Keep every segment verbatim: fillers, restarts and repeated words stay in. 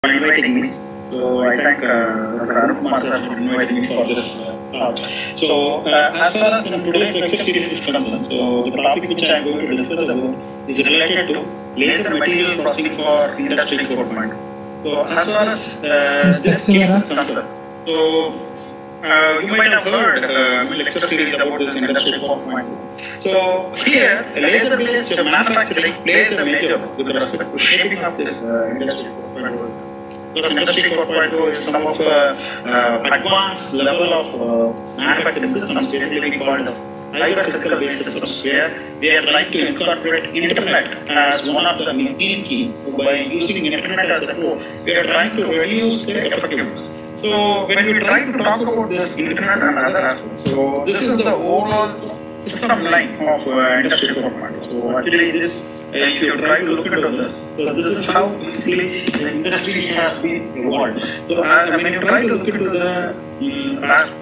for inviting me. So I thank uh, Doctor Anup Kumar sir for inviting me for this uh, talk. So uh, as far as today's lecture series is concerned, so the topic which I am going to discuss about is related to laser material processing for Industry four point oh. So as far as uh, this case is concerned, so uh, you might have heard uh, lecture series about this Industry four point oh. So here, laser-based manufacturing plays a major role with respect to shaping up this uh, Industry four point oh. Because Industry four point oh is some of the uh, uh, advanced level of uh, manufacturing systems, basically called hybrid physical-based systems, where we are trying to incorporate internet as one of the main key. By using internet as a tool, we are trying to reduce the effectiveness. So when we try to talk about this internet and other aspects, so this is the overall system line of uh, Industry four point oh. So actually this, uh, if you try to look into this, so this is how basically the industry has been evolved. So uh, when you try to look into the um, aspect,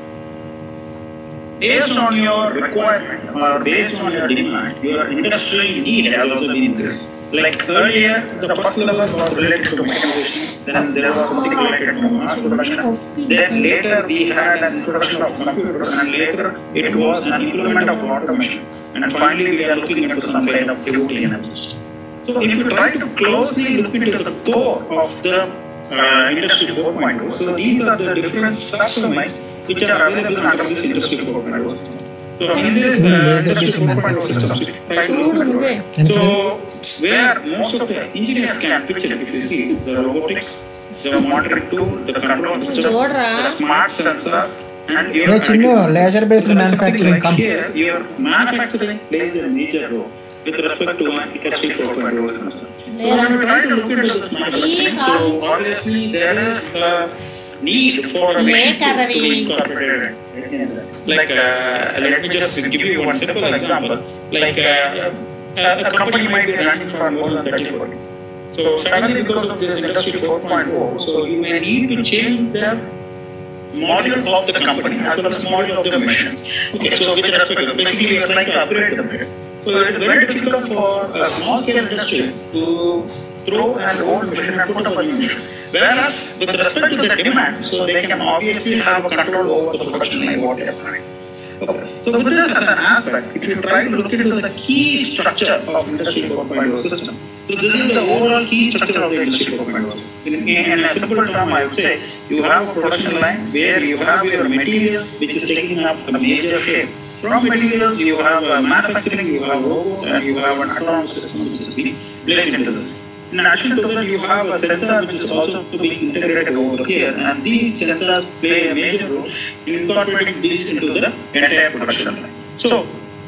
based on your requirement or based on your demand, your industry need has also been increased. Like earlier, the first level was related to mechanization, then there was something related to mass production, then later we had an introduction of computers, and later it was an implement of automation, and finally we are looking into some kind of pivotal energies. So if you try to closely look into the core of the uh, Industry four point oh, so these are the different subdomains which are available under this Industry four point oh system. So in this uh, Industry four point oh system, try to look into it. So where most of the engineers can picture, if you see, the robotics, the monitoring tool, the control system, the smart sensors, and your yeah, laser-based manufacturing. Like here, your manufacturing plays a major role with respect to Industry four point oh. So when we try to look into this manufacturing, so obviously there is a need for a machine to incorporate it. Like, uh, let me just give you one simple example. Like, uh, a company might be running for more than thirty forty. So suddenly because of this Industry four point oh, so you may need to change the module of the company as well as module of the machines. Okay, so with respect to, basically you are trying to upgrade the machine. So it is very difficult for a small scale industry to throw an old machine and put up a new machine. Whereas with respect to the demand, so they can obviously have a control over the production line what they are planning. Okay. So with this as an aspect, if you try to look into the key structure of Industry four point oh system, so this is the overall key structure of the Industry four point oh. In, in a simple term, I would say, you have a production line where you have your materials which is taking up a major share. From materials, you have uh, manufacturing, you have robots, and you have an autonomous system which is being placed into this. In addition to that, you have a sensor which is also being integrated over here, and these sensors play a major role in incorporating these into the entire production line. So,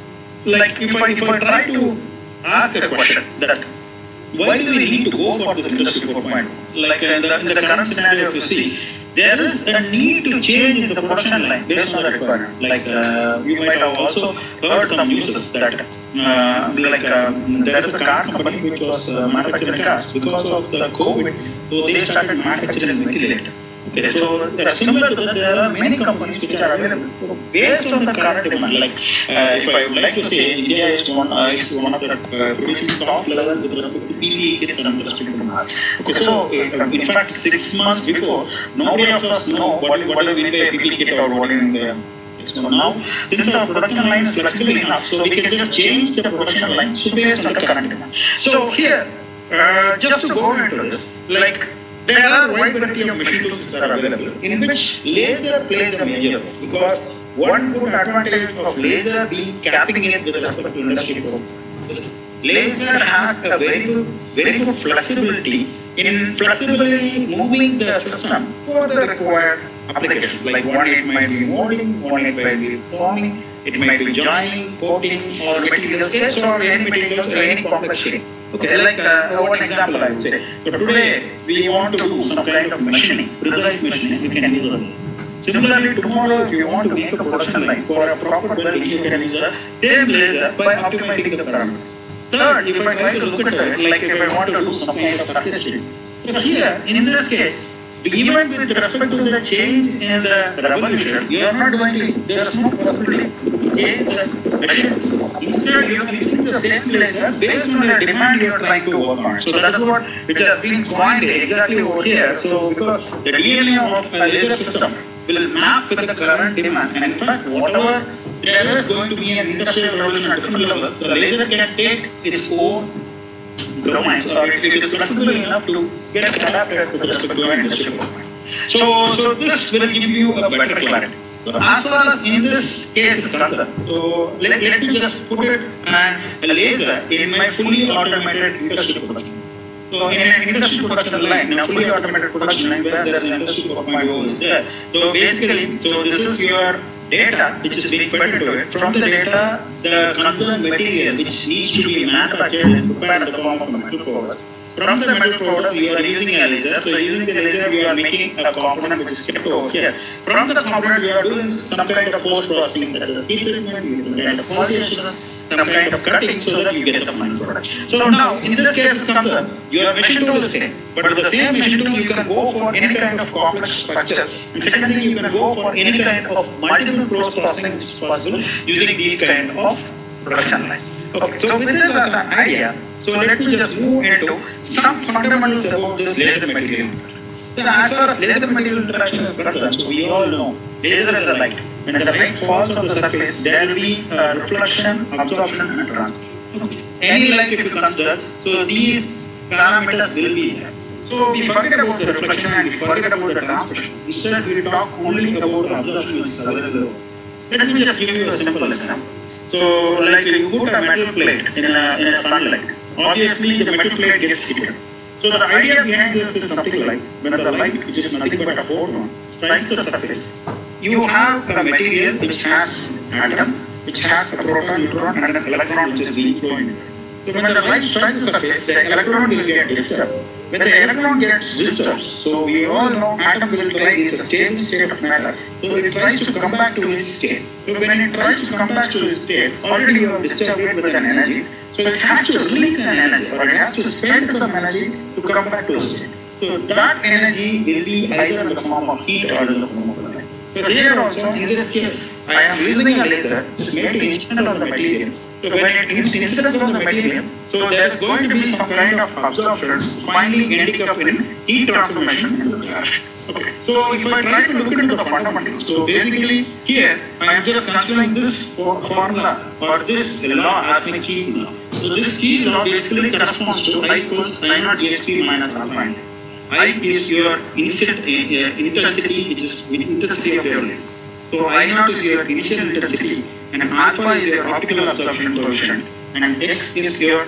like if I, if I try to ask a question that why do we need to go for this Industry four point oh? Like in the, in the current scenario, you see, there is a need to change the production line based on the requirement. Like uh, you might have also heard some news that uh, like uh, there is a car company which was uh, manufacturing cars because of the COVID, so they started manufacturing ventilators. Okay, so uh, similar to that, there are many companies which are available. So based on the current demand, like uh, if I would like to say, India is one, uh, is one of the uh, producing top level with respect to P P E kits and industry mass. Okay, so uh, in fact, six months before, nobody of us know what, what do we mean by P P E kit or what in the. So now, since our production line is flexible enough, so we can just change the production line based on the current demand. So here, uh, just to go into this, like. There are a wide variety of machine tools that are available, in which laser plays a major role, because one good advantage of laser being capping it with respect to Industry four point oh. Laser has a very good, very good flexibility in flexibly moving the system for the required applications. Like one it might be molding, one it might be forming, it might be joining, coating, or material sketch, or any materials or any complex shape. Okay, like uh, one example I would say. So today we want to do some kind of machining, precise machining, we can use it. Similarly, tomorrow if you want to make a production line for a proper building, you can use the same laser by optimizing the parameters. Third, if I try to look at it, like if I want to do some kind of statistics. So here, in this case, even with respect to the change in the revolution, you are not going to, there is no possibility to change the machine instead you are using the same laser based on the demand you are trying to work on. So that is what which has been coined exactly over here. So because the D N A of a laser system will map with the current demand, and in fact, whatever there is going to be an industrial revolution at different levels, the laser can take its own domains, or it is flexible enough to get adapted with respect to an industrial domain. So, so this will give you a better clarity. So as far as in this case is concerned, so let, let me just put it uh, a laser in my fully automated industrial production. So in an industrial production line, in a fully automated production line where there is an industry four point oh is there. So basically, so this is your data which is being fed into it. From the data, the concerned material which needs to be manufactured and prepared in the form of a metal product. From the metal product, we are using a laser. So using the laser, we are making a component which is kept over here. From the component, we are doing some kind of post-processing, such as heat treatment, some kind of quality assurance, some kind of cutting, so that you get the final product. So now, in this case, it's concerned, your machine tool is the same. But with the same machine tool, you can go for any kind of complex structures. And secondly, you can go for any kind of multiple post-processing which is possible using these kind of production lines. Okay, so with this as an idea, so let me just move into some fundamentals about this laser material. So as far as laser material interaction is concerned, so we all know laser is a light. When the light falls on the surface, there will be uh, reflection, absorption, and transmission. Okay. Any light if you consider, so these parameters will be there. So we forget about the reflection and we forget about the transmission. Instead, we talk only about the absorption which is available. Let me just give you a simple example. So, like you put a metal plate in a, in a sunlight. Obviously, the metal plate gets heated. So, the idea behind this is something like when the light, which is nothing but a photon, strikes the surface, you have a material which has an atom, which has a proton, neutron, and an electron which is being thrown. So, when the light strikes the surface, the electron will get disturbed. When the electron gets disturbed, so we all know atom will try is a stable state of matter. So it tries to come back to its state. So when it tries to come back to its state, already you have disturbed it with an energy. So it has to release an energy, or it has to spend some energy to come back to its state. So that energy will be either in the form of heat or in the form of light. So here also, in this case, I am using a laser which is made to incident on the material. So when it incidents on the material, so there is going to be some kind of absorption, finally ending up in heat transformation in the flash. Okay. So if I try to look into the fundamentals, so basically here I am just considering this for formula or this law as my key law. So this key law basically corresponds to I equals I naught H P minus alpha. I is your incident uh, intensity, which is intensity of your laser. So I naught is your initial intensity, and alpha is your optical absorption coefficient, and X is your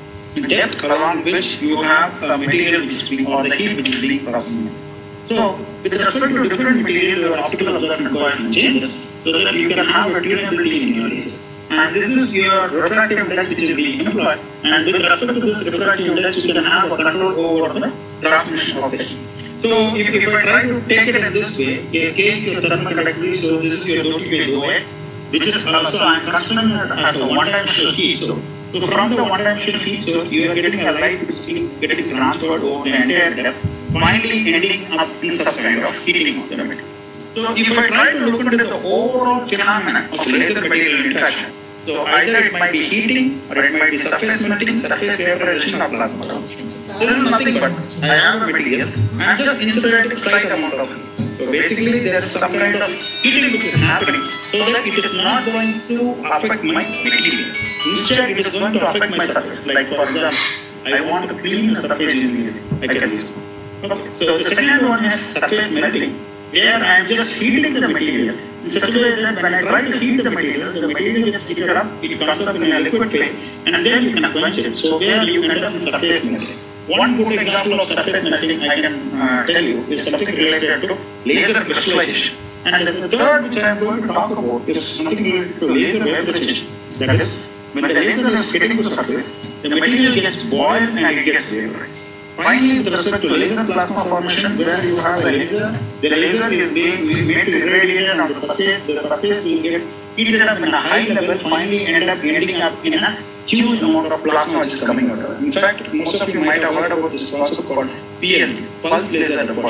depth along which you have a material which is being, or the heat which is being processed. So with respect to different materials, your optical absorption coefficient changes so that you can have a tunability in your laser. And this is your refractive index which is being employed. And with respect to this refractive index, you can have a control over the transmission of the heat. So if, if I try to take it in this way, in case your thermal conductivity, so this is your doping O X, which is also I am considering it as a one-dimensional heat. So, so from the one-dimensional heat source, you are getting a light which is getting transferred over the entire depth, finally ending up in some kind of heating of the material. So if I try to look into the overall phenomenon of laser material interaction, so either it might be heating or it might be surface melting, surface vaporization or plasma transmission. This is nothing but I have a material, I am just inserting a slight amount of heat. So basically there is some kind of heating which is happening so that it is not going to affect my material. Instead it is going to affect my surface. Like for example, I want to clean the surface immediately. I can use it. Okay. So the second one is surface melting, where I am just heating the material in such a way that when I try to heat the material, the material gets heated up, it comes up in a liquid phase, and then you can quench it. So where you end up in surface melting. One good example of surface melting I can uh, tell you is something related to laser crystallization. And the third which I am going to talk about is something related to laser vaporization. That is, when the laser is hitting the surface, the material gets boiled and it gets vaporized. Finally, with respect to laser plasma formation, where you have a laser, the laser is being made to irradiate on the surface, the surface will get heated up in a high level, finally end up ending up in a huge amount of plasma which is coming out of it. In fact, most of you might have heard about this process called P L D, pulse laser depulsion.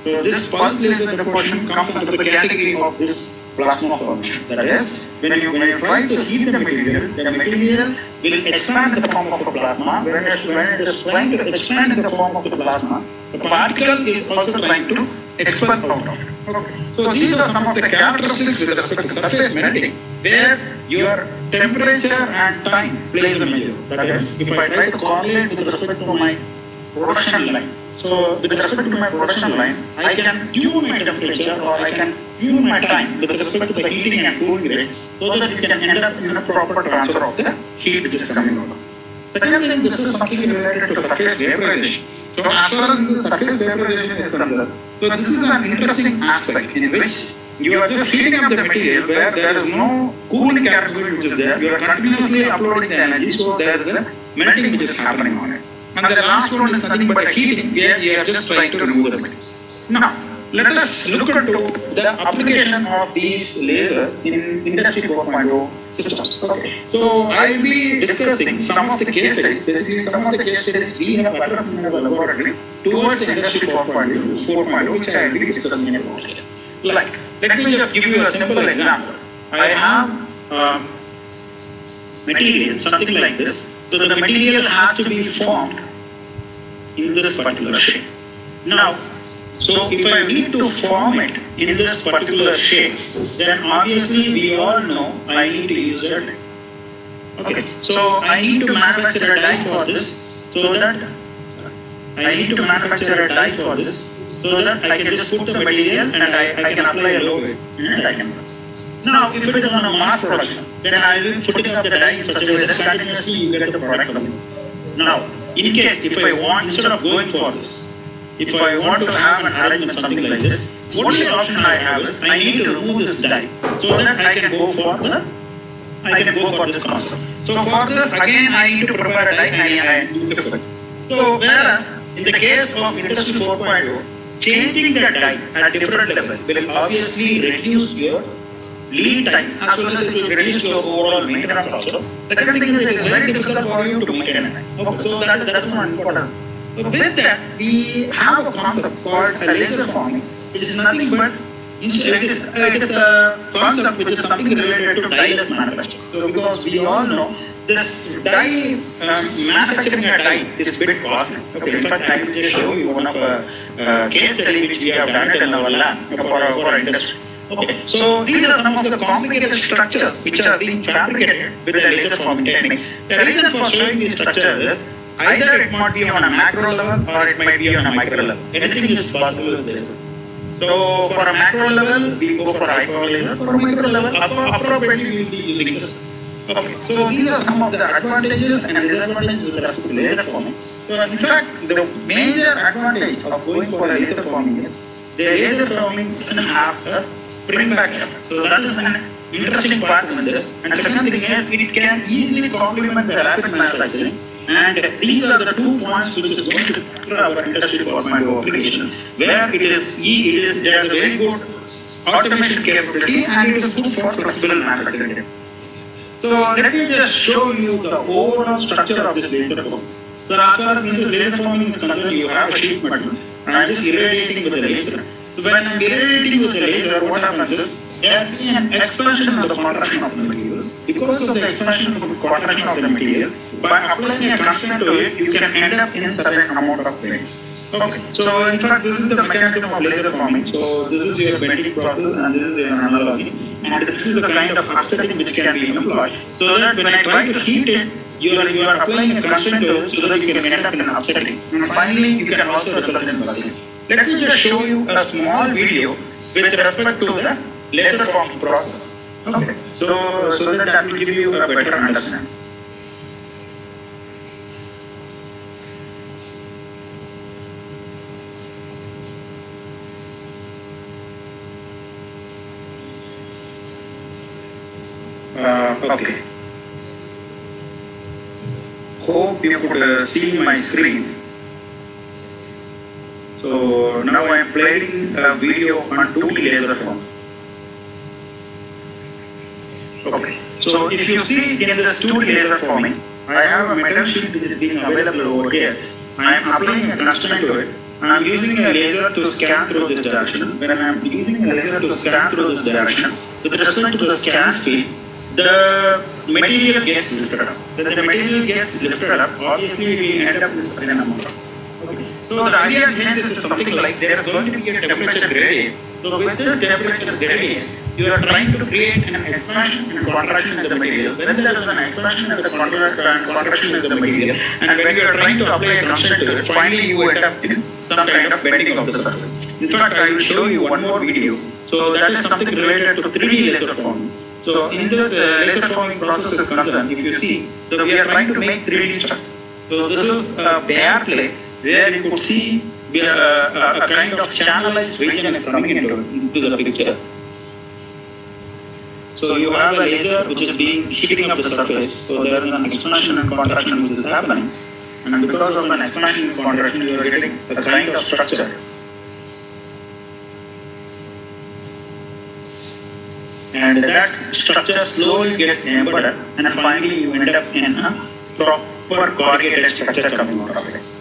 So this pulse laser deposition comes under the category of this plasma formation. That is, when you when you try to heat the material, the material will expand in the form of a plasma. When it, when it is trying to expand in the form of the plasma, the particle is also trying to expel out of it. Okay. So these are some of the characteristics with respect to surface melting, where your temperature and time plays a major. That is, if I try to correlate with respect to my production line. So with respect to my production line, I can tune my temperature or I can tune my time with respect to the heating and cooling rate, so that you can end up in a proper transfer of the heat which is coming out. Second thing, this is something related to surface vaporization. So as far as the surface vaporization is concerned, so this is an interesting aspect in which you are just heating up the material where there is no cooling capability which is there. You are continuously uploading the energy, so there is a melting which is happening on it. And the last one is nothing but a heating, where you are just trying to remove the material. Now, let us look into the application of these lasers in Industry four point oh systems. Okay. So, I will be discussing some of the case studies, basically some of the case studies we have addressed in our laboratory towards Industry four point oh, which I will be discussing about here. Like, let me just give you a simple example. I have uh, material, something like this. So the material has to be formed in this particular shape. Now, so if I need to form it in this particular shape, then obviously we all know I need to use a die. Okay, so I need to manufacture a die for this, so that I need to manufacture a die for this, so that I can just put the material and I, I can apply a load and I can. Now, if it is on a mass production, then I will be putting up the die in such a way that continuously you get the product coming. Now, in case if I want, instead of going for this, if I want to have an arrangement something like this, only option I have is I need to remove this die so that I can go for the, I can go for this concept. So for this, again I need to prepare a die and I need to prepare. So whereas in the case of Industry four point oh, changing the die at different level will obviously reduce your lead time as well as it will reduce your overall maintenance also. The second thing is it is very difficult for you to maintain it. Okay, so that, that is one important. So with that, we have a concept called a laser forming, which is nothing but it is, it is a concept which is something related to die-less manufacturing. So because we all know this die, um, manufacturing a die is a bit costly. Okay, in fact, I will just show you one of a uh, case study which we have done it in our lab for our, for our industry. Okay, so these are some of the complicated structures which are being fabricated with the laser forming technique. The reason for showing these structures is either it might be on a macro level or it might be on a micro level. Anything is possible with laser. So for a macro level, we go for a high power laser. For a micro level, appropriately we will be using this. Okay, so these are some of the advantages and disadvantages with respect to laser forming. So in fact, the major advantage of going for a laser forming is the laser forming doesn't have a spring back effect. So that is an interesting part in this. And the second thing is it can easily complement the rapid manufacturing. And these are the two points which is going to cover our Industry four point oh application, where it is it is there is a very good automation capability and it is good for flexible manufacturing. So let me just show you the overall structure of this laser forming. So as far as this laser forming is concerned, you have a sheet metal and I am just irradiating with the laser. So when I am irradiating with the laser, what happens is there will be an expansion of the contraction of the material. Because of the expansion of the contraction of the material, by applying a constraint to it, you can end up in a certain amount of weight. Okay. So in fact, this is the mechanism of laser forming. So this is your bending process and this is your analogy. And this is the kind of offsetting which can be employed. So that when I try to heat it, you are, you are applying a constraint to it so that you can end up in an offsetting. And finally, you can also result in buzzing. Let me just show you a small video with respect to the laser forming process. Okay. So, so that I will give you a better understanding. Uh, okay. Hope you could uh, see my screen. So now I am playing a video on two D laser form. Okay. So if you see in this two D laser forming, I have a metal sheet which is being available over here. I am applying a constraint to it I'm using a laser to scan through this direction. When I'm using a laser to scan through this direction, with respect to the scan speed, the material gets lifted up. When the material gets lifted up, obviously we end up with a certain amount. Okay. So the idea behind this is something like there is going to be a temperature gradient. So with this temperature gradient, you are trying to create an expansion and contraction in the material. When there is an expansion and contraction in the material, and when you are trying to apply a constraint to it, finally you end up in some kind of bending of the surface. In fact, I will show you one more video. So that is something related to three D laser forming. So in this uh, laser forming process is concerned, if you see, so we are trying to make three D structures. So this is a bare plate where you could see uh, a, a kind of channelized region is coming into, into the picture. So you have a laser which is being heating up the surface. So there is an expansion and contraction which is happening. And because of an expansion and contraction, you are getting a kind of structure. And that structure slowly gets embedded, and finally you end up in a proper corrugated structure coming out of it.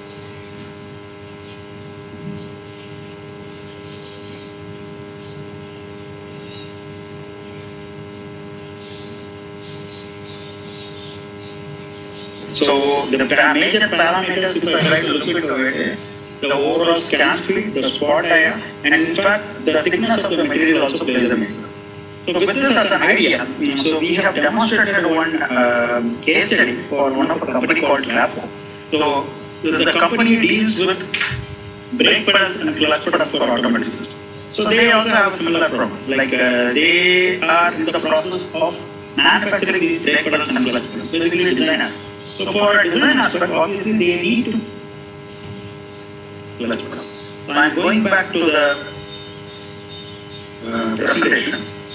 So the major parameters, if I try to look into it, the overall scan speed, the spot area, and in fact the thickness of the material also plays a major. So with this as an idea, so we have demonstrated one uh, case study for one of a company called Lapo. So the company deals with brake pedals and clutch pedals for automatic systems. So they also have a similar problem. Like uh, they are in the process of manufacturing these brake pedals and clutch pedals, basically designers. So for a design aspect, obviously they need to clutch pedals. So I'm going back to the uh, presentation.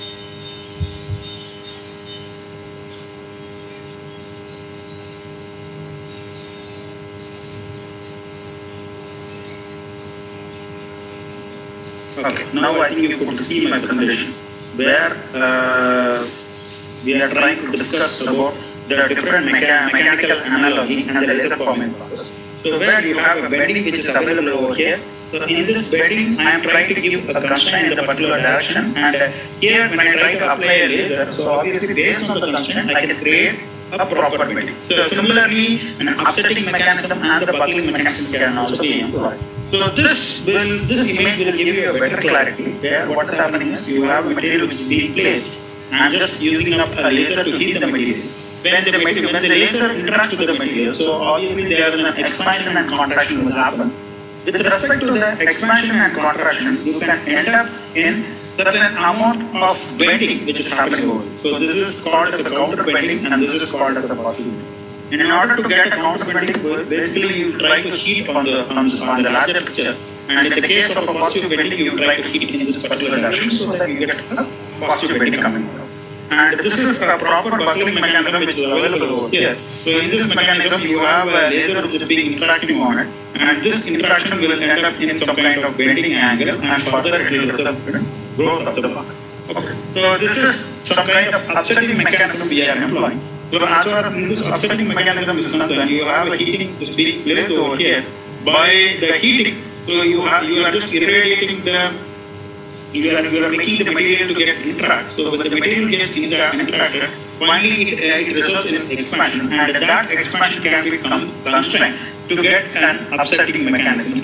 Okay, now I think you could see my presentation where uh, we are trying to discuss about the different mecha mechanical analogy and the laser forming process. So where you have a bedding which is available over here. So in this bedding, I am trying to give a constraint in a particular direction, and uh, here when I try to apply a laser, so obviously based on the constraint, I can create a proper bedding. So similarly, an upsetting mechanism and the buckling mechanism can also be employed. So this will, this image will give you a better clarity where what is happening is you have a material which is being placed. I am just using up a laser to heat the material. When the material, when the laser interacts with the material, so obviously there is an expansion and contraction will happen. With respect to the expansion and contraction, you can end up in certain amount of bending which is happening over. So this is called as a counter bending and this is called as a positive bending. And in order to get a counter bending, basically you try to heat on the, on the, on the larger picture. And in the case of a positive bending, you try to heat in this particular direction so that you get a positive bending coming out. And this is a proper buckling mechanism which is available over here. So in this mechanism, you have a laser which is being interacting on it. And this interaction will end up in some kind of bending angle and further it will result in growth of the buck. Okay. So this is some kind of upsetting mechanism we are employing. So as far as this upsetting mechanism is concerned, you have a heating which is being placed over here. By the heating, so you have you are just irradiating the you are, you are making the material to get interact. So when the material gets inter interacted, finally it, uh, it results in expansion, and that expansion can be constrained to get an upsetting mechanism.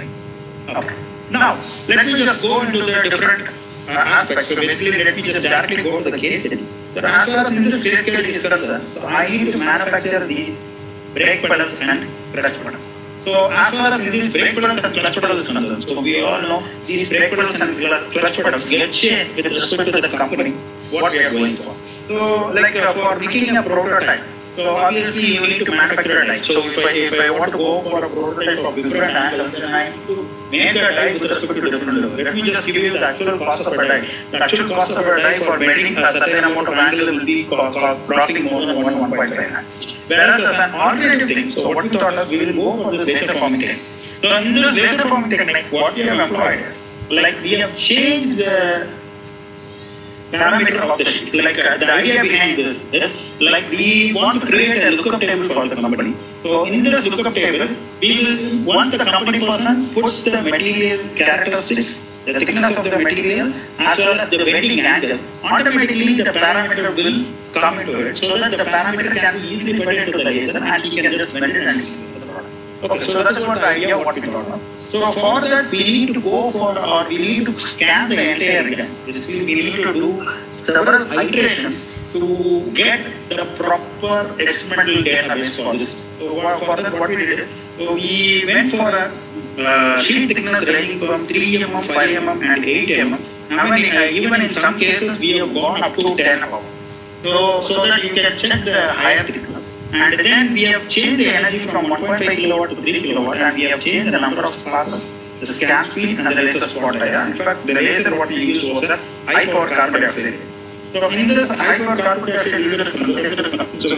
Okay. Now let me just go into the different uh, aspects. So basically, let me just directly go to the case study. So as far as in this case study is concerned, so I need to manufacture these brake pedals and clutch pedals. So as far as in these brake pedals and clutch pedals is concerned, so we all know these brake pedals and clutch pedals get changed with respect to the company, what we are going for. So like uh, for making a prototype, so obviously you need to manufacture a die. So if I, if I want to go for a prototype of different angles, then I need to make a die with respect to different levels. Let me just give you the actual cost of a die. The actual cost of a die for bending a certain amount of angle will be crossing more than one, one point five. Whereas as an alternative thing, so what we thought is we will go for this laser forming technique. So in this laser forming technique, what we have employed is, like we have changed the parameter of the sheet. Like uh, the idea behind this is, like we want to create a lookup table for the company So in this lookup table, we will, once the company person puts the material characteristics, the thickness of the material, as well as the bending angle, automatically the parameter will come into it, so that the parameter can be easily fed into the laser and he can just bend it and use the product. Okay, so that is what the idea of what we got now. So for that, we need to go for, or we need to scan the entire region. This will, we need to do several iterations to get the proper experimental database for this. So for that, what we did is, so we went for a uh, sheet thickness ranging from three millimeters, five millimeters and eight millimeters. I mean, uh, even in some cases, we have gone up to ten above. So, so that you can check the higher thickness. And then we have changed the energy from one point five kilowatt to three kilowatt, and we have changed the number of passes, the scan speed and the laser spot area. In fact, the laser what we used was a high power carbon dioxide. So in this high power carbon dioxide, so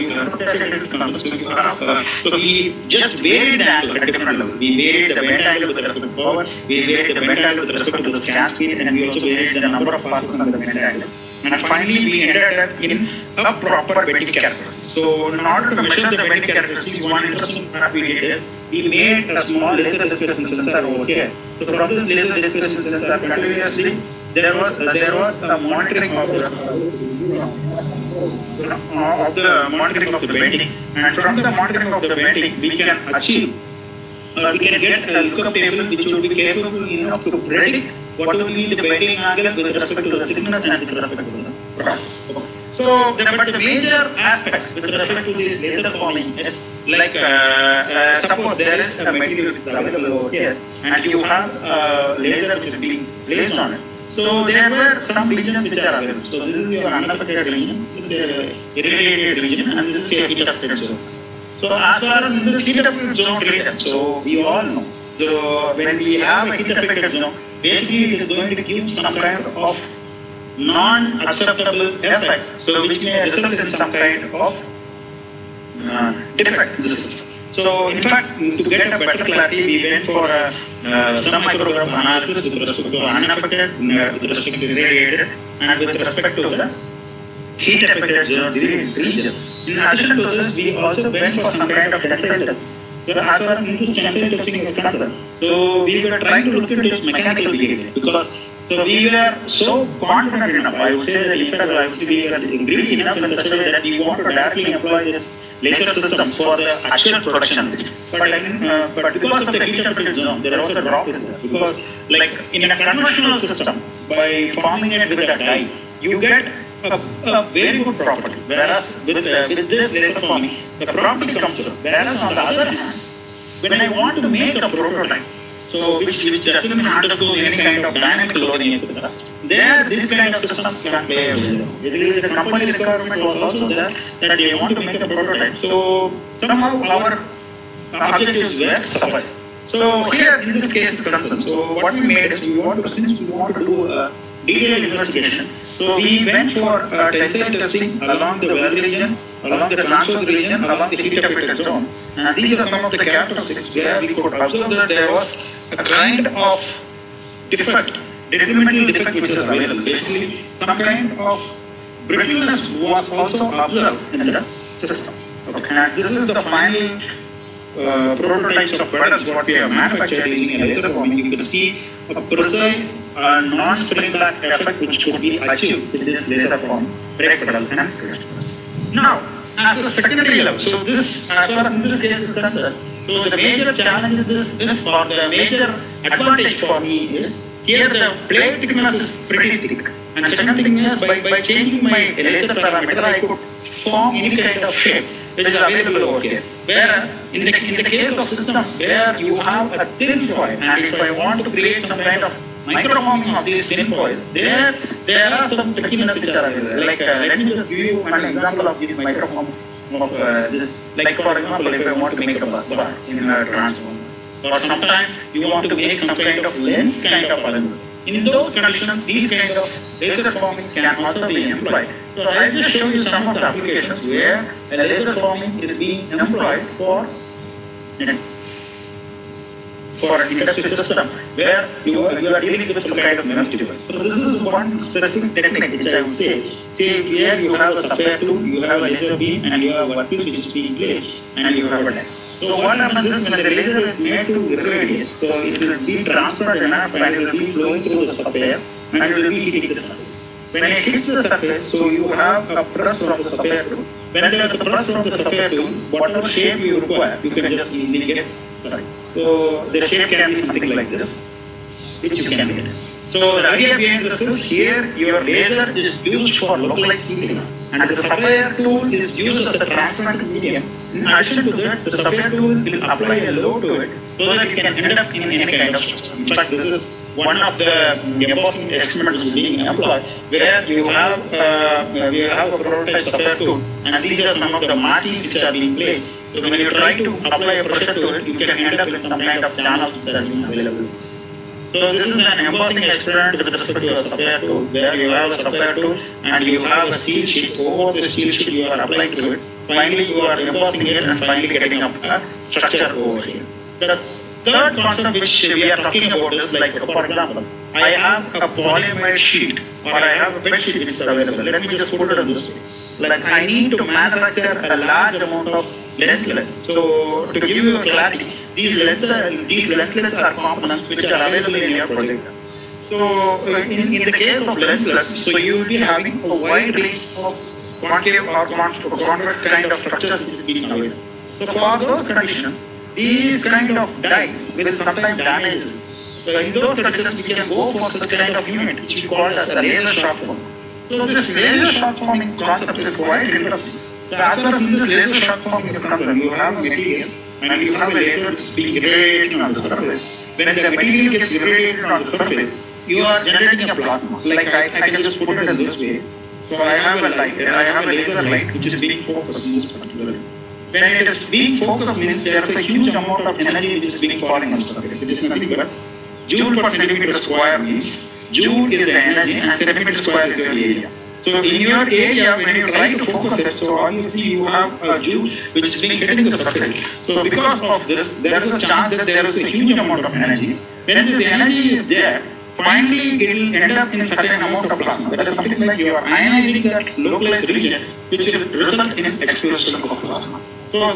so we just varied the angle at different level. We varied the bend angle with respect to power, we varied the bend angle with respect to the scan speed, and we also varied the number of passes and the bend angle. And finally, we ended up in a proper bending characteristic. So in order to measure the bending characteristics, one interesting part we did is we made a small laser displacement sensor over here. So from this laser displacement sensor, continuously there was uh, there was a monitoring of the uh, of the monitoring of the bending, and from the monitoring of the bending, we can achieve uh, we can get a lookup table which will be capable enough to predict what will be the bending angle with respect to the thickness and with respect to the process. So, the, but the major aspects with respect to this laser forming is like, uh, uh, suppose there is a material which is available over here, and you have a laser which is being placed on it. So, there were some regions which are available. So, this is your unaffected region, this is a irradiated region, and this is a heat affected zone. So, as far as this heat affected zone region, so we all know. So, when we have a heat affected zone, basically it is going to give some kind of non-acceptable effect, so which may result in some kind of uh, defect in the system. So, in fact, to get a better clarity, we went for a, uh, some micrograph analysis with respect to unaffected, uh, with respect to irradiated, and with respect to the heat affected regions. In addition to this, we also went for some kind of tensile test. So, as far as this tensile testing is concerned, so we were trying to look into its mechanical behavior, because so we were so confident enough, I would say that in fact I would say we were greedy enough in such a way that we want to directly employ this laser system for the actual production. But, uh, but because of the heat affected zone, there was a drop in there. Because like in a conventional system, by forming it with a dye, you get a, a very good property. Whereas with, uh, with this laser forming, the property comes up. Whereas on the other hand, when I want to make a prototype, so which, which doesn't undergo any kind of dynamic loading, et cetera. There, this kind of systems can play a role. Basically, the company requirement was also there that they want to make a prototype. So somehow our objectives were sufficed. So here, in this case, so what we made is we want to, since we want to do a detailed investigation, so we went for uh, tensile testing along the well region, along the transverse region, along the heat affected zone. And these are some of the characteristics where we could observe that there was a kind of defect, detrimental defect which is available. Basically, some kind of brittleness was also observed in the system. Okay. And this is the final uh, prototypes of pedals what we have manufactured using a laser forming. You can see a precise uh, non-spring back effect which could be achieved with this laser form brake pedal and clutch. Now, as a secondary level, so this, as far as this case is concerned, so the major challenge is this, this or the major advantage for me is, here the plate thickness is pretty thick. And second thing is, by, by changing my laser parameter, I could form any kind of shape which is available over here. Whereas, in the, in the case of systems where you have a thin foil, and if I want to create some kind of microforming of these thin foils, there, there are some trickiness which are available. Like, uh, let me just give you an example of this microform. Of, uh, this, like for example, if I want to make a bus bar in a transformer, or sometimes you want to make some kind of lens kind of element. In those conditions, these kind of laser formings can also be employed. So I will just show you some of the applications where a laser forming is being employed for. for an industry system where you are, you are dealing with some kind of management. So this is one specific technique which I would say. Say here you have a sapphire tool, you have a laser beam, and you have a workpiece which is being placed, and you have a die. So what happens is when the laser is made to irradiate, so it will be transferred enough and it will be flowing through the sapphire and it will be hitting the surface. When it hits the surface, so you have a press from the sapphire tool. When there is a press from the sapphire tool, whatever shape you require, you can just easily get. Sorry. So the shape can be something like this, which you can get. So the idea behind this is here your laser is used for localized heating, and the sapphire tool is used as a transparent medium. In addition to that, the sapphire tool will apply a load to it so that it can end up in any kind of structure. In fact, this is one of the embossing experiments which is being employed, where you have uh, you have a prototype sapphire tool, and these are some of the markings which are being placed. So when you try to apply a pressure to it, you can end up with some kind of channels that are being available. So this is an embossing experiment with respect to a sapphire tool, where you have a sapphire tool and you have a seal sheet. Over the seal sheet you are applying to it. Finally you are embossing it and finally getting up a structure over here. The third concept which we are talking about is like, for example, I have a polyamide sheet or I have a bed sheet which is available. Let me just put it in this way. Like I need to manufacture a large amount of lenslets. So to give you a clarity, these lenslets, these lenslets are components which are available in your project. So in, in the case of lenslets, so you will be having a wide range of concave or convex kind of structures which is being available. So for those conditions, these kind of die will sometimes damage this. So in those conditions, we can go for such kind of unit which we call as a laser shock forming. So this laser shock forming concept is quite interesting. So as far as this laser shock forming is concerned, you have a material and you have a laser which is being irradiated on the surface. When the material gets irradiated on the surface, you are generating a plasma. Like I, I can just put it in this way. So I have a light, I have a laser light which is being focused in this particular way. When it is being focused means there is a huge amount of energy which is being falling on the surface. It is nothing but joule per centimeter square means joule is the energy and centimeter square is your area. So in your area, when you try to focus it, so obviously you have a joule which is being hitting the surface. So because of this, there is a chance that there is a huge amount of energy. When this energy is there, finally it will end up in a certain amount of plasma. That is something like you are ionizing that localized region, which will result in explosion of plasma. So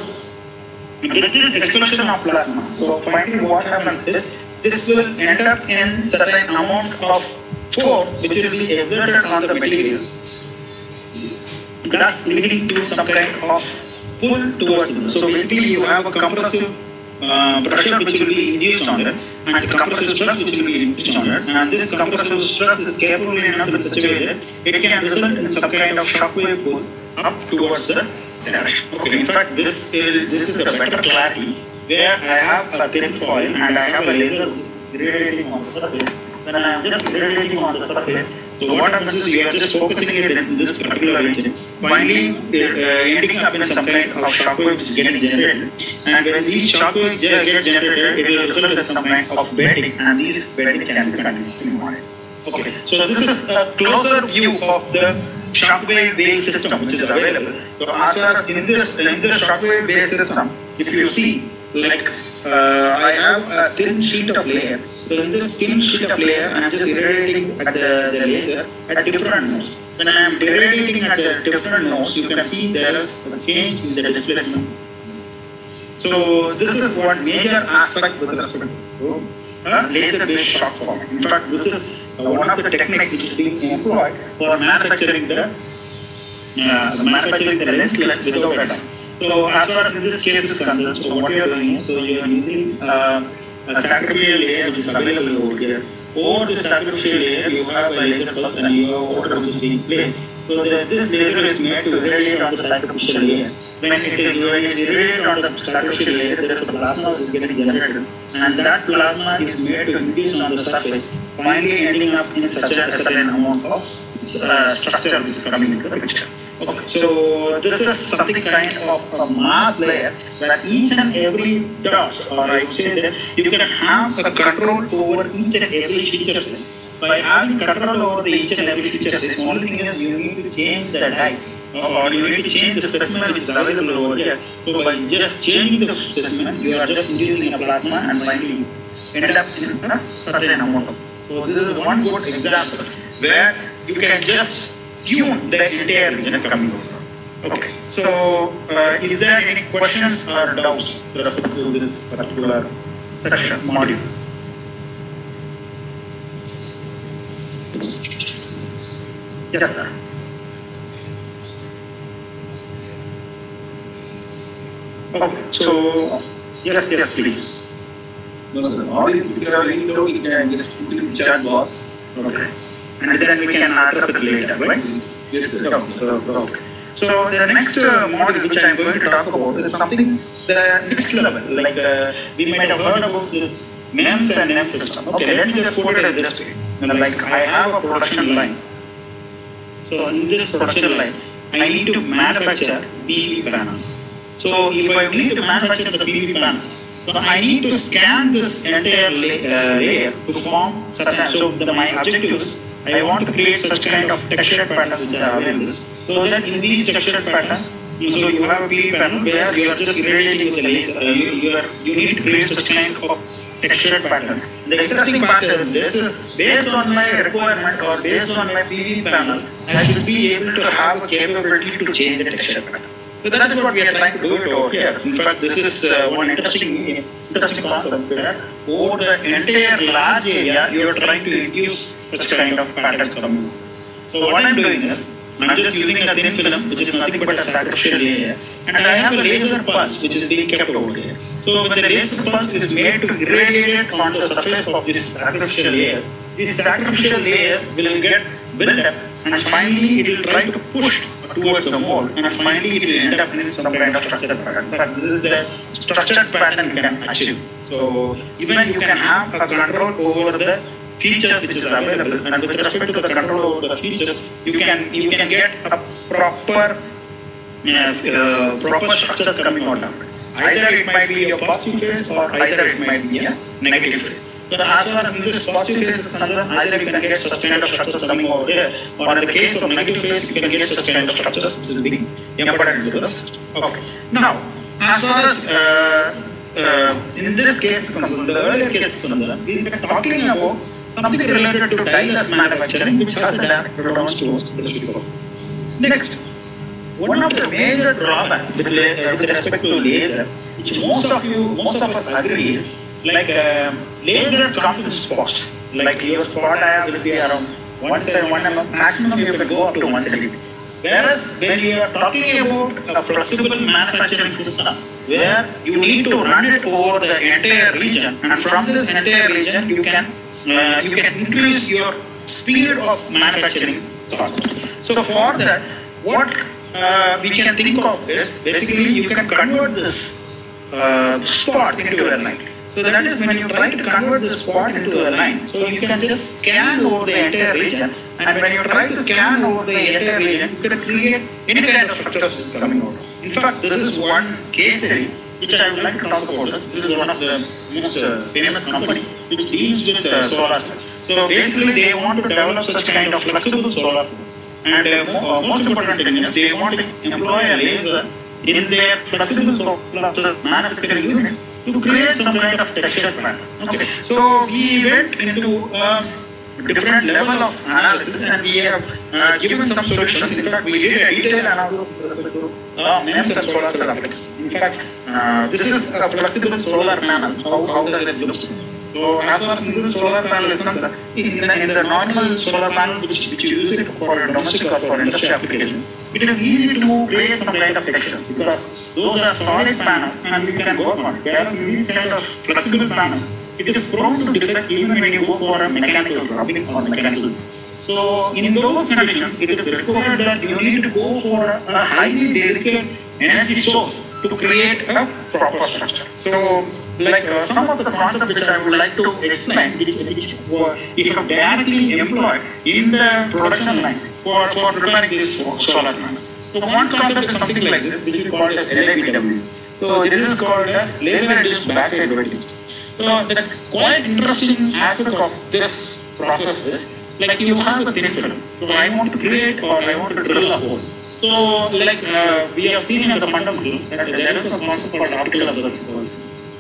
with this explosion of plasma, so finally what happens is, this will end up in certain amount of force which will be exerted on the material, thus leading to some kind of pull towards it. So basically you have a compressive uh, pressure which will be induced on it, and the compressive stress which will be induced on it, and this compressive stress is capable enough in such a way that it can result in some kind of shock wave pull up towards the direction. Okay, in fact this is, this is a better clarity, where I have a thin foil and I have a laser which is irradiating on the surface. When I am just irradiating on the surface, so what happens is you are just focusing it in this particular region, finally uh, ending up in some kind of shock wave which is getting generated. And when these shock waves get generated, it will result in some kind of bending, and these bending can be continuously monitored. Okay, so this is a closer view of the shockwave based system which is available. So as far as in this, in this shockwave based system, if you see, like uh, I have a thin sheet of layer. So in this thin sheet of layer, I am just irradiating at the, the laser at different nodes. When I am irradiating at the different nodes, you can see there is a change in the displacement. So this is one major aspect with respect to uh, laser based shock forming. In fact, this is uh, one of the techniques which is being employed for manufacturing the uh, manufacturing the lenslet without a die. So as far as in this case is concerned, so what you are doing is, so you are using uh, a sacrificial layer which is available over here. Over the sacrificial layer, you have a laser first and you have water which is being placed. So the, this laser is made to irradiate on the sacrificial layer. When it is when it irradiated on the sacrificial layer, there is a plasma which is getting generated, and that plasma is made to induce on the surface, finally ending up in such a certain amount of uh, structure which is coming into the picture. Okay, so this is something kind of a mass layer where each and every dot, or I would say that you can have a control over each and every feature set. By having control over the each and every feature set, the only thing is you need to change the die, or you need to change the specimen which is available over here. So by just changing the specimen, you are just inducing a plasma and finally end up in a certain amount of. So this is one good example where you can just tune the entire region coming over. Okay. So uh, is there any questions or doubts with respect to this particular section module? Yes, sir. Okay, so yes, yes, please. No, sir. Audience, if you have any doubt, you can just put it in chat box. Okay. And then we can address it later, right? Yes, sir. Okay. So, okay. So the next uh, module which I am going to talk about is something the next level. Like uh, we might have heard about this MEMS and NEMS system. Okay, let me just put it this way. You know, like I have a production line. So in this production line, I need to manufacture P V panels. So if I need to manufacture the P V panels, so I need to scan this entire la uh, layer to form such a, so the, my objective is I want to create such kind of textured patterns which are available. So that in these textured patterns, so you have a P V panel where you are just irradiating with the laser. Uh, you, you, are, you need to create such kind of textured pattern. The interesting part is this: based on my requirement or based on my P V panel, I should be able to have a capability to change the texture pattern. So that is what we are trying to do it over here. In fact, this is uh, one interesting, interesting concept where over the entire large area, you are trying to induce such kind of patterns coming. So what I am doing is, I am just using a thin film, which is nothing but a sacrificial layer, and I have a laser pulse which is being kept over here. So when the laser pulse is made to irradiate on the surface of this sacrificial layer, these sacrificial layers will get built up, and finally it will try to push towards the mold, and finally it will end up in some kind of structured pattern. But this is the structured pattern you can achieve. So even you can have a control over the features which is available, and with respect to the control over the features, you can you can get a proper uh, uh, proper structures coming out of it. Either it might be a positive phase or either it might be a negative phase. So as far as this positive phase is concerned, either you can get such kind of structures coming over here, or in the case of negative phase, you can get such kind of structures which is being embedded into the system. Okay. Now, as far as uh, uh, in this case, the earlier case, we are talking about something related to die-less manufacturing, which has a direct relevance to this. Next, one of the major drawbacks with, uh, with respect to laser, which most of you, most of us agree is, like uh, laser comes in spots. Like your spot area will be around one centimeter, one mm, maximum you can go up to one centimeter. Whereas when you are talking about a flexible manufacturing system, where you need to run it over the entire region, and from this entire region you can uh, you can increase your speed of manufacturing cost. So for that, what uh, we can think of is basically you can convert this uh, spot into a line. So that is when you try to convert this spot into a line. So you can just scan over the entire region, and when you try to scan over the entire region, you can create any kind of structure which is coming out. In fact, this is one case study which I would like to talk about. This, this is one of the most uh, famous company which deals with uh, solar cells. So basically, they want to develop such kind of flexible solar cells. And uh, mo uh, most important thing is they want to employ a laser in their flexible solar cell manufacturing unit to create some kind of texture pattern. Okay. So we went into a different level of analysis, and we have uh, given some solutions. In fact, we did a detailed analysis with respect to uh, MEMS and solar cell applications. In fact, uh, this is a flexible solar panel. How, how does it look? So as far as this solar panel is concerned, in the, in the normal solar panel which, which you use it for domestic or for industrial application, it is easy to create some kind of textures because those are solid panels and you can work on it. Whereas in these kind of flexible panels, it is prone to defect even when you go for a mechanical dropping or mechanical. So in those conditions, it is required that you need to go for a highly delicate energy source to create a proper structure. So like uh, some of the concepts which I would like to explain, which, which were if directly employed in the production line for, for preparing these solar panels. So one concept is something like this, which is called as L A B W. So this is called as laser-reduced backside welding. So the quite interesting aspect of this process is, like you have a thin film. So I want to create or I want to drill a hole. So like uh, we have seen in the fundamental that there is a concept called optical observation.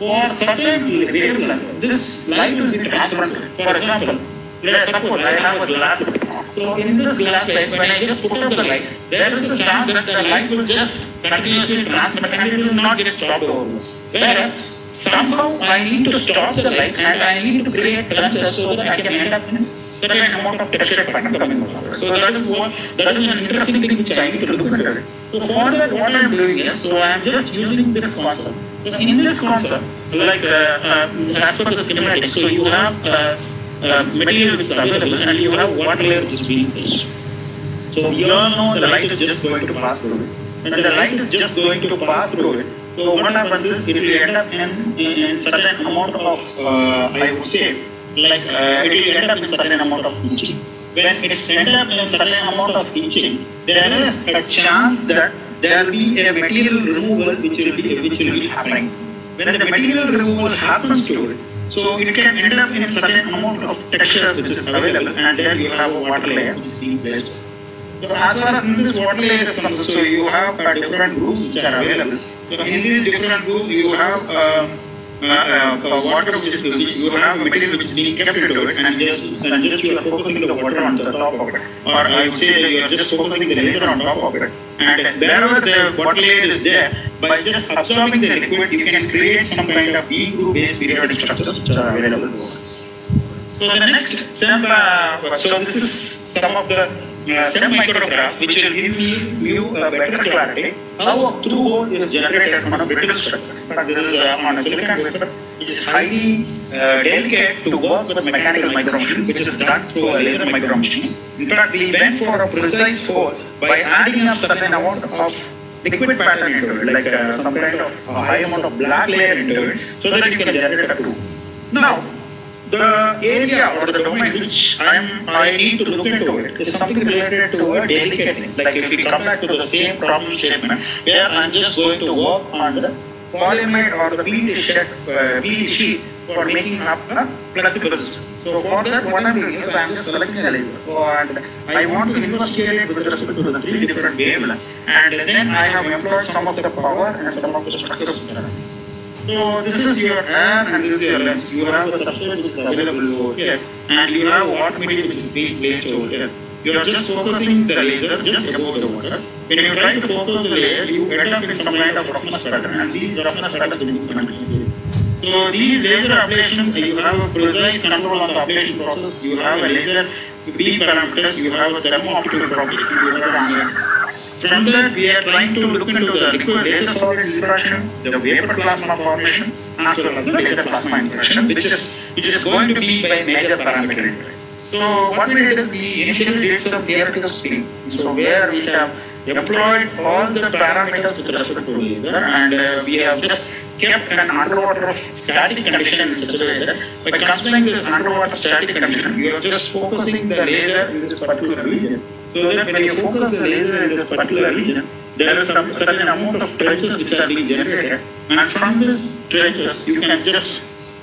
for certain wavelength, this light will be transparent. For example, let's suppose I have a glass. So in this glass light, when I just put up the light, there is a chance that the light will just continuously transmit and it will not get stopped over. Whereas somehow I need to stop the light and I need to create trenches so that I can end up in certain amount of texture pattern coming over. So that is what that is an interesting thing which I need to look at. So for that, what I am doing is, so I am just using this concept. So in this concept, like uh, uh, as per the schematic, so you have uh, uh, material which is available and you have water layer which is being placed. So we all know the light is just going to pass through it. And the light is just going to pass through it. So what happens is it will end up in, in, in certain amount of, uh, I would say, like uh, it will end up in certain amount of inching. When it ends up in certain amount of inching, there is a chance that there will be a material removal which will be which will be happening. When the material removal happens to it, so it can end up in a certain amount of texture which is available, and then you have a water layer which is being placed. So as far as in this water layer is concerned, so you have uh, different groups which are available. So in these different groups, you have uh, uh, uh, water which is, you have material which is being kept into it, and just, and just you are focusing the water on the top of it. Or I would say you are just focusing the layer on top of it. And wherever the water layer is there, by just absorbing the liquid, you can create some kind of E-group based periodic structures which are available. So the next SEM, uh, so this is some of the Uh, SEM micrograph which will give me you a better clarity how a through hole is generated on a brittle structure. But this is uh, on a silicon wafer, which is highly uh, delicate to work with mechanical micromachine, which is done through a laser micromachine. In fact, we went for a precise hole by adding up certain amount of liquid pattern into it, like uh, some kind of a high amount of black layer into it, so that you can generate a through. Now, the area or the domain which I am I need to look into it is something related to a delicate thing. Like if we come back to the same problem statement, where I am just going to work on the polyamide or the P E T sheet, uh, P E T sheet for making up a flexible system. So for that, what I am doing is I am just selecting a laser. So and I want to investigate it with respect to the three different wavelengths, and then I have employed some of the power and some of the structures. So this is your air and this is your lens. You have a substrate which is available over here, and you have water medium which is being placed over here. You are just focusing the laser just above the water. When you try to focus the layer, you end up in some kind of roughness pattern, and these roughness patterns will be continued. So these laser ablations, you have a precise control on the ablation process. You have a laser beam parameters. You have a thermo-optical propagation. You have a From that, we are trying to look into the liquid laser solid interaction, the vapor plasma formation, as well as the laser plasma interaction, which is which is going to be by major parameter. So what we did is we initially did some theoretical screen. So where we have employed all the parameters with respect to laser, and uh, we have just kept an underwater static condition in such a way that by considering this underwater static condition, you are just focusing the laser in this particular region. So that when you focus the laser in this particular region, there is some certain amount of trenches which are being generated, and from these trenches you can just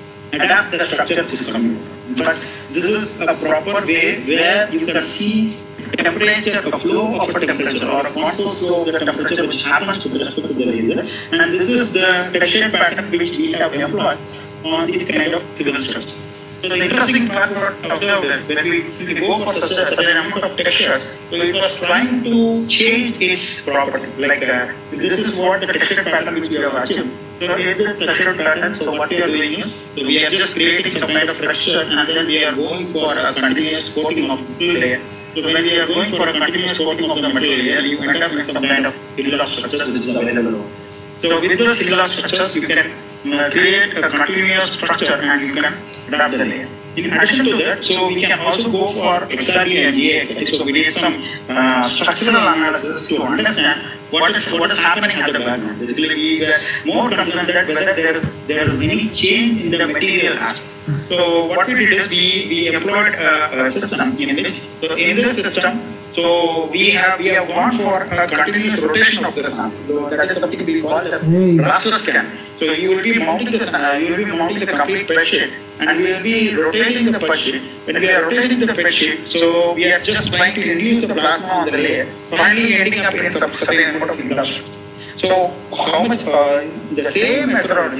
adapt the structure which is coming. But this is a proper way where you can see temperature, a flow of a temperature or a contour flow of the temperature which happens with respect to the laser, and this is the texture pattern which we have employed on these kind of civil structures. So the interesting part what observed is when we, we go for such a certain amount of texture, so it was trying to change its property. Like uh, this is what the texture pattern which we have achieved. So in this texture pattern, so what we are doing is, so we are just creating some kind of texture, and then we are going for a continuous coating of the layer. So when we are going for a continuous coating of the material layer, you end up with some kind of illa structures which is available. So with those illa structures, you can uh, create a continuous structure and you can adapt the layer. In addition to that, so we can also go for X R D and G A X R D. So we did some uh, structural analysis to understand what is what is happening at the background. Basically, we were more concerned that whether there is there is any change in the material aspect. So what we did is we we employed a, a system in which, so in this system, so we have we have gone for a continuous rotation of the sample. So that is something we call as raster scan. So you will be mounting the uh, you will be mounting the complete pet sheet, and we will be rotating the pet sheet. When we are rotating the pet sheet, so we are just trying to induce the plasma on the layer, finally ending up in some certain amount of induction. So how much uh, the same methodology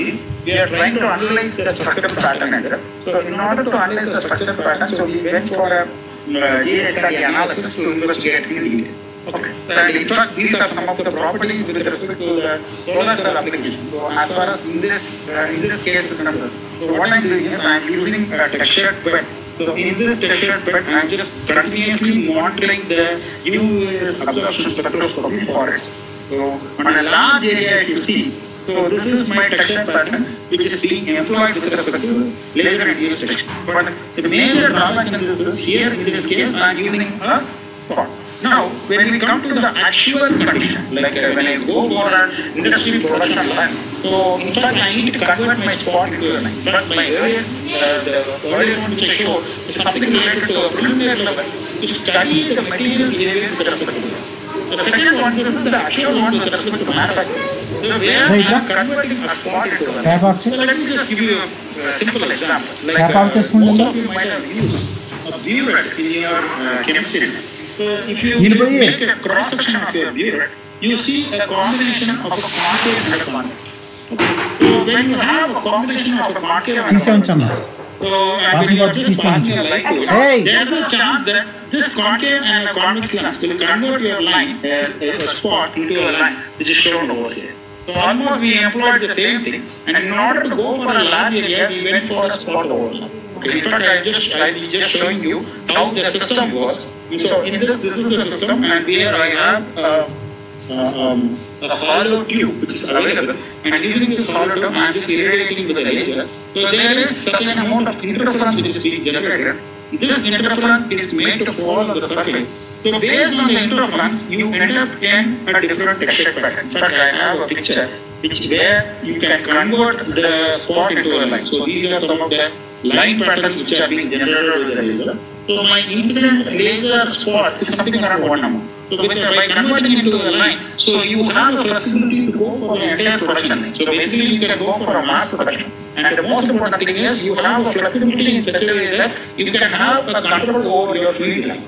we are trying to analyze the structural pattern. So in order to analyze the structural pattern, so we went for a uh, G H R analysis to investigate in detail. Okay. And in fact, these are some of the properties with respect to the solar cell application. So as far as in this uh, in this case is concerned, so what I'm doing is I'm using a textured bed. So in this textured bed, I'm just continuously monitoring the U V absorption spectroscopy for it. So on a large area, if you see, so this is my texture pattern which is being employed with respect to laser induced detection. But the major drawback in this is here in this case I am using a spot. Now, when we come to the actual condition, like uh, when I go for an industry production line, so in fact I need to convert my spot into a line. But my earlier, uh, the earlier one which I showed is something related to a preliminary level to study the material behavior with respect to it. The second one is the actual one with respect to manufacturing. So where I am converting a spot into a line. So let me just give you a simple example. Like uh, most of you might have used a burette in your uh, chemistry. So if you make a cross section of your burette, you see a combination of a concave and a convex. So when you have a combination of a concave and a convex, so and when you are just passing a light to it, hey. there is a chance that this concave and a convex lens will convert your line, a, a spot, into a line which is shown over here. So almost we employed the same thing, and in order to go for a large area, we went for a spot overlap. Okay, in fact, I just I will just showing you how the system works. So in this, this is the system, and here I have uh, uh, um, a hollow tube which is available, and using this hollow tube, I am just irradiating with a laser. So there is certain amount of interference which is being generated. This interference is made to fall on the surface. So based on the interference, you end up in a different texture pattern. In fact, I have a picture which where you can convert the spot into a line. So these are some of the line patterns which are being generated with the laser. So my incident laser spot is something around one number. So with, uh, by converting into a line, so you have a flexibility to go for the entire production line. So basically you can go for a mass production. And the most important thing is you have a flexibility in such a way that you can have a control over your field line.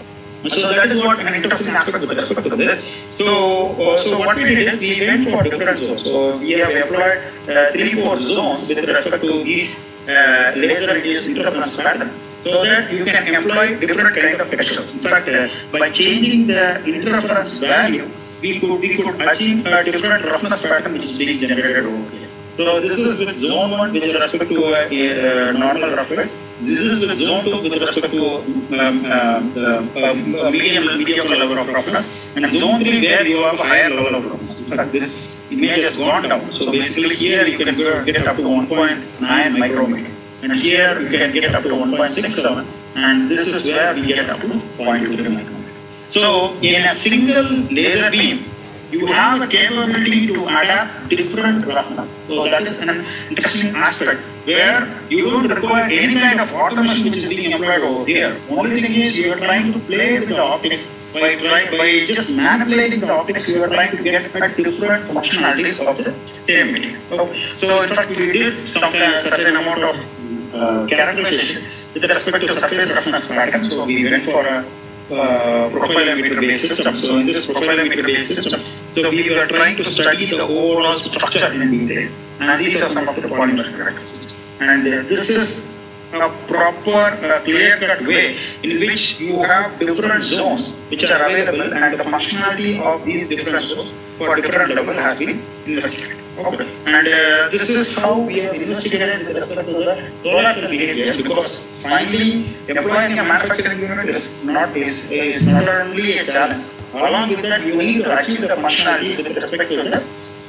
So that is what an interesting aspect with respect to this. So, uh, so what we did is we went for different zones. So we have employed uh, three, four zones with respect to these uh, laser-induced interference pattern, so that you can employ different kind of textures. In fact, uh, by changing the interference value, we could we could achieve a different roughness pattern which is being generated over here. So this is with zone one with respect to a, a, a normal roughness. This is with zone two with respect to um, uh, uh, a medium medium level of roughness, and zone three where you have a higher level of roughness. In fact, this image has gone down. So basically here you can go get up to one point nine micrometer, and here you can get up to one point six seven, and this is where we get up to zero point two three micrometer. So in a single laser beam, you have a capability to adapt different roughness. So that is an interesting aspect where you don't require any kind of automation which is being employed over here. Only thing is you are trying to play with the optics by trying by just manipulating the optics. You are trying to get at different functionalities of the same material. So, so in fact we did some uh, certain amount of uh, characterization with respect to surface roughness pattern. So we went for a Uh, profile emitter based system. So in this profile emitter based system, so we were trying to study the overall structure in detail, and these are some of the polymer characteristics. And uh, this is a proper uh, clear-cut way in which you have different zones which are available, and the functionality of these different zones for different level has been investigated. Okay. And uh, this is how we have investigated with respect to the solar cell behavior, because finally employing a manufacturing unit is not is, is not only a challenge. Along with that, you need to achieve the functionality with respect to the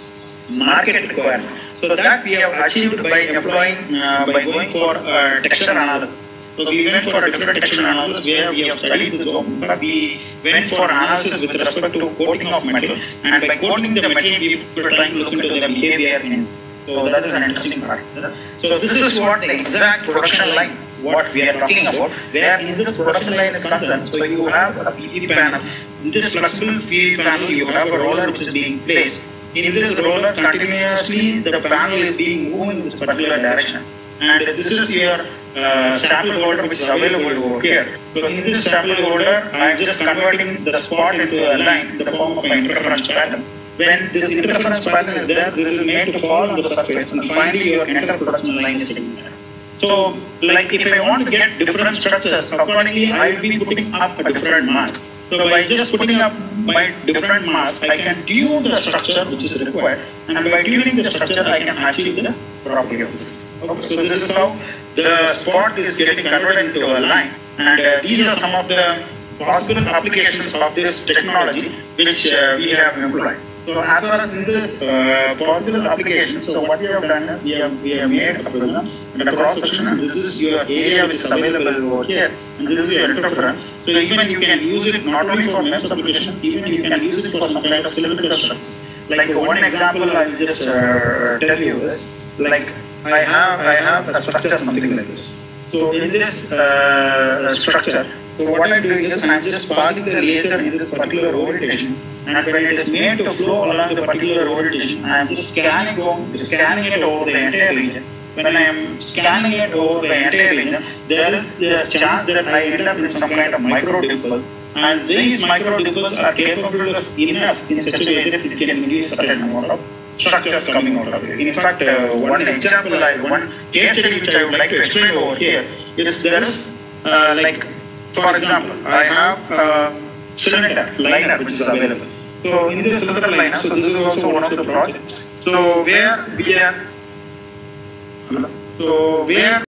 market requirement. So that we have achieved by employing uh, by going for uh, texture analysis. So we went for a different texture analysis where we have studied the zone, but we went for analysis with respect to coating of metal, and by coating the material we were trying to look into the behavior in. So that is an interesting part. So this is what the exact production line, what we are talking about, where in this production line is concerned. So you have a P V panel. In this flexible P V panel, you have a roller which is being placed. In this roller, continuously the panel is being moved in this particular direction. And this is your uh, sample holder which is available over here. So in this sample holder, I am just converting the spot into a line in the form of an interference pattern. when this interference pattern is there, this is made to fall on the surface, and finally your entire production line is taken there. So, like if I want to get different structures, accordingly I will be putting up a different mask. So by just putting up my different mask, I can tune the structure which is required, and by tuning the structure, I can achieve the property of this. Okay, so this is how the spot is getting converted into a line, and uh, these are some of the possible applications of this technology which uh, we have employed. So as far as in this uh, possible applications, so what we have done is we have, we have made a prism and a cross section, and this is your area which is available over here, and this is your interference. So even you can use it not only for MEMS applications, even you can use it for some kind of cylindrical structures. Like one example I will just uh, tell you is, like I have I have a structure something like this. So in this uh, structure, so what I'm doing is I'm just passing the laser in this particular orientation, and when it is made to flow along the particular orientation, I am just scanning, over, scanning it over the entire region. When I am scanning it over the entire region, there is the chance that I end up with some kind of micro dimple, and these micro dimples are capable of enough in such a way that it can induce a certain amount of structures coming out of it. In fact, uh, one example, I, one case study which I would like to explain over here is there is uh, like, for example, I have a cylinder liner which is available. So in this cylinder liner, so this is also one of the projects. So where we are, so where